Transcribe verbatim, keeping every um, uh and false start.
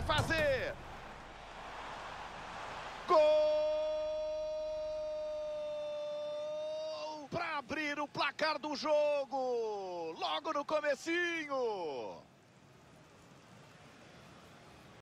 fazer. Gol! Para abrir o placar do jogo, logo no comecinho.